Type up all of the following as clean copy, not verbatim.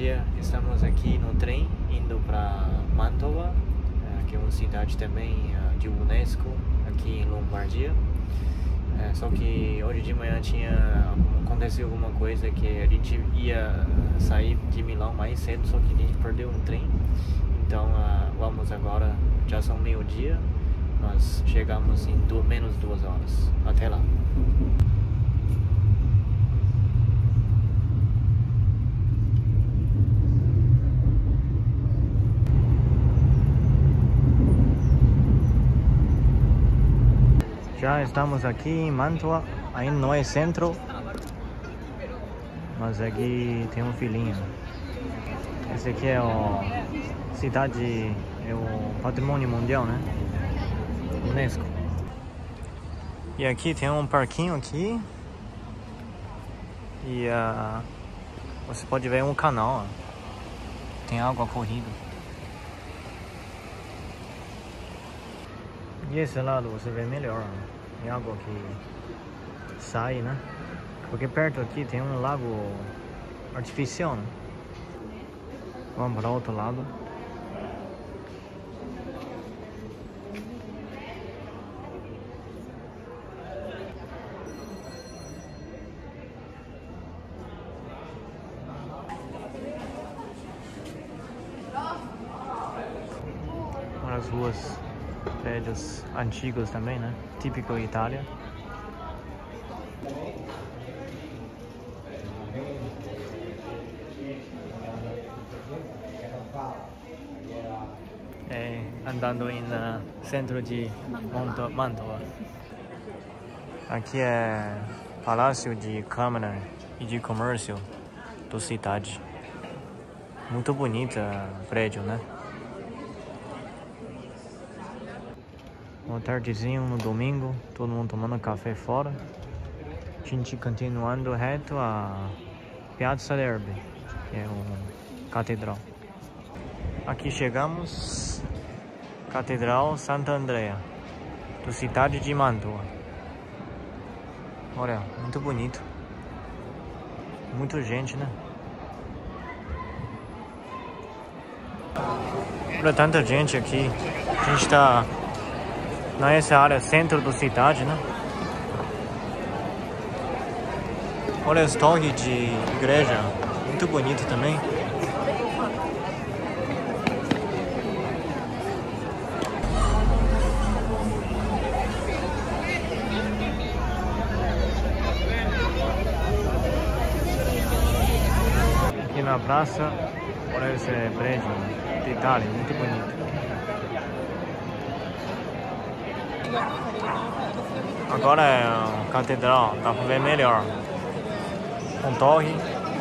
dia estamos aqui no trem indo para Mantova, que é uma cidade também de Unesco aqui em Lombardia. Só que hoje de manhã aconteceu alguma coisa que a gente ia sair de Milão mais cedo, só que a gente perdeu um trem. Então vamos agora, já são meio-dia, nós chegamos em menos 2 horas. Até lá. Já estamos aqui em Mantova, ainda não é centro, mas aqui tem um filhinho. Esse aqui é a cidade, é o patrimônio mundial, né? Unesco. E aqui tem um parquinho aqui. E você pode ver um canal, tem água corrida. E esse lado você vê melhor, tem água que sai, né? Porque perto aqui tem um lago artificial, né? Vamos para o outro lado. As ruas, prédios antigos também, né? Típico Itália. Andando no centro de Mantova. Aqui é Palácio de Câmara e de Comércio da cidade. Muito bonita o prédio, né? Uma tardezinho no domingo, todo mundo tomando café fora. A gente continuando reto a Piazza d'Erbe, que é uma catedral. Aqui chegamos, Catedral Santa Andrea, da cidade de Mantova. Olha, muito bonito. Muita gente, né? Olha tanta gente aqui. A gente está nessa área centro da cidade, né? Olha as torres de igreja, muito bonito também. Aqui na praça, olha esse prédio de Itália, muito bonito. Agora é a catedral, dá pra ver melhor. Com torre.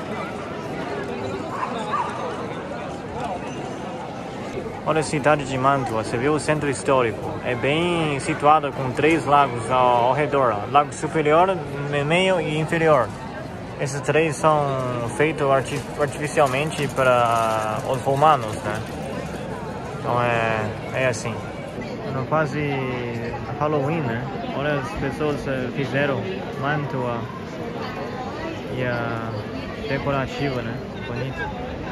Olha a cidade de Mantova, você viu o centro histórico. É bem situado com 3 lagos ao redor. Lago superior, meio e inferior. Esses 3 são feitos artificialmente para os romanos, né? Então é assim. É quase Halloween, né? Olha, as pessoas fizeram Mantova e a decorativa, né? Bonito.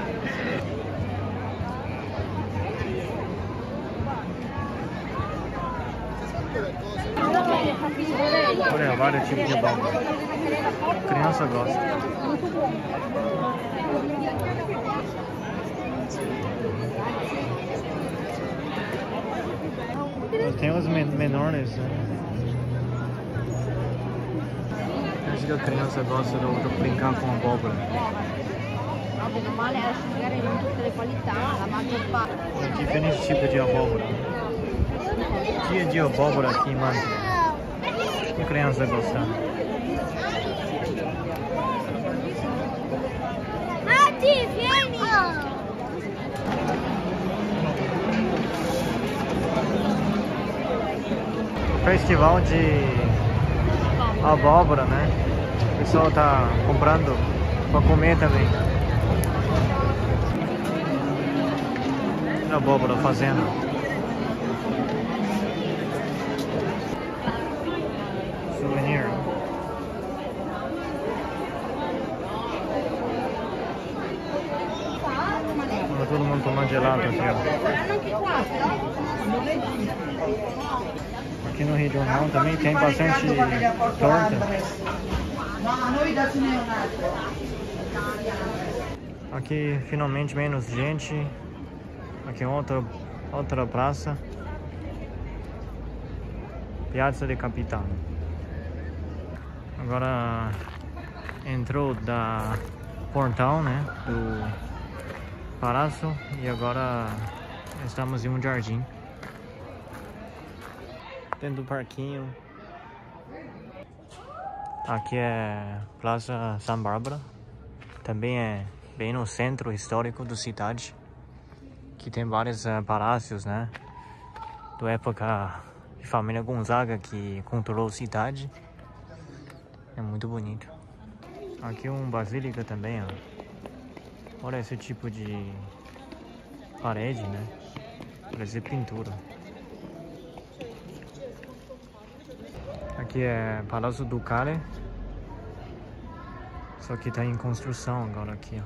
Olha, vários tipos de abóbora. Criança gosta. Tem os menores, né? Acho que a criança gosta de brincar com abóbora. Tem diferentes tipos de abóbora. Dia de abóbora aqui em Mantova. A criança gosta. Mati, vieni! Festival de abóbora, né? O pessoal tá comprando para comer também. Abóbora fazendo. Souvenir. alto aqui, ó. Aqui no regional também tem bastante torta. Aqui finalmente menos gente. Aqui outra praça. Piazza de Capitano. Agora entrou da portão, né, do palácio, e agora estamos em um jardim dentro do parquinho. Aqui é Praça Santa Bárbara, também é bem no centro histórico da cidade, que tem vários palácios, né, da época de família Gonzaga que controlou a cidade. É muito bonito. Aqui um basílica também, ó. Olha esse tipo de parede, né? Parece pintura. Aqui é Palácio Ducale. Só que tá em construção agora aqui, ó.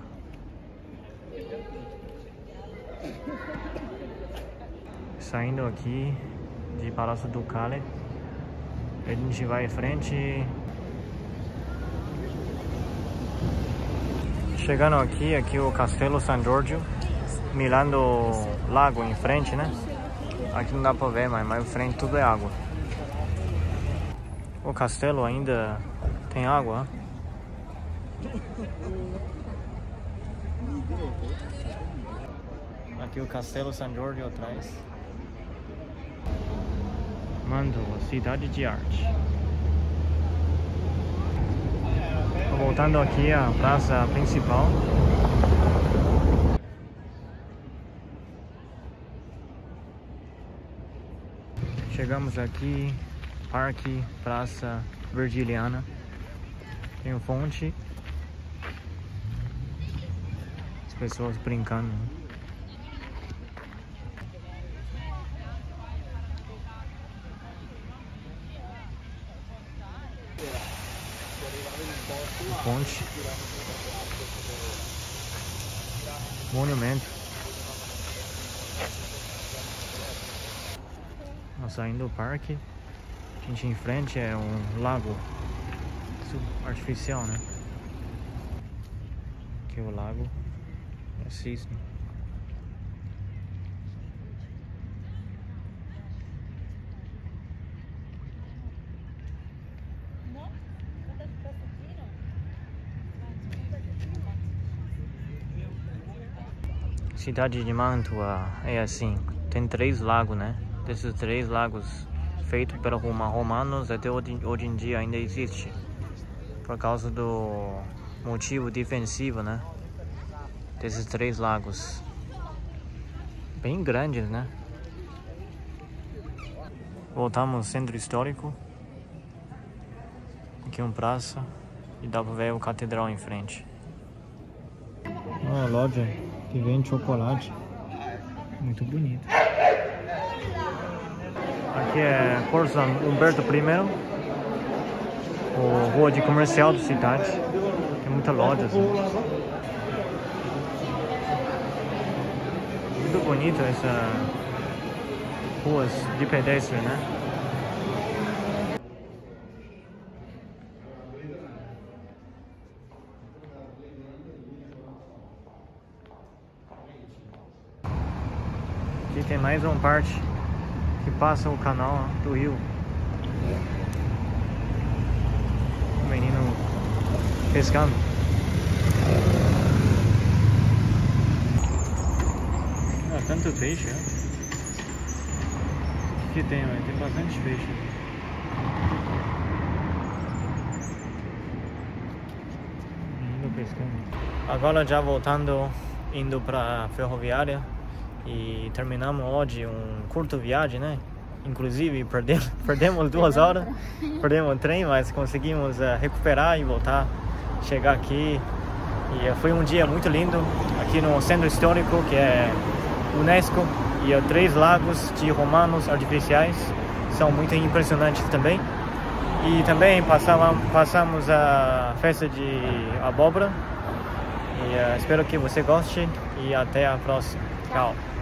Saindo aqui de Palácio Ducale, a gente vai em frente. Chegando aqui o Castelo San Giorgio, mirando o lago em frente, né? Aqui não dá pra ver, mas em frente tudo é água. O castelo ainda tem água. Aqui o Castelo San Giorgio atrás. Mantova, cidade de arte. Voltando aqui à praça principal. Chegamos aqui, Parque Praça Virgiliana. Tem uma fonte. As pessoas brincando. Ponte, monumento. Nós saindo do parque, a gente em frente é um lago artificial, né? Aqui o lago é cisne. Cidade de Mantua é assim, tem 3 lagos, né? Desses 3 lagos feitos pelos romanos até hoje em dia ainda existe, por causa do motivo defensivo, né? Desses 3 lagos, bem grandes, né? Voltamos ao centro histórico. Aqui é uma praça e dá pra ver o catedral em frente. Uma loja que vende chocolate, muito bonito. Aqui é Corso Umberto I, a rua de comercial da cidade. Tem muitas lojas, né? Muito bonito essa ruas de pedestre, né? Aqui tem mais uma parte que passa o canal do rio. O menino pescando. Ah, tanto peixe, né? O que tem, tem bastante peixe. Menino pescando. Agora já voltando, indo pra ferroviária. E terminamos hoje um curto viagem, né? Inclusive perdemos 2 horas, perdemos o trem, mas conseguimos recuperar e voltar, chegar aqui. E foi um dia muito lindo aqui no centro histórico, que é UNESCO, e 3 lagos de romanos artificiais, são muito impressionantes também. E também passamos a festa de abóbora. E espero que você goste e até a próxima. Tchau.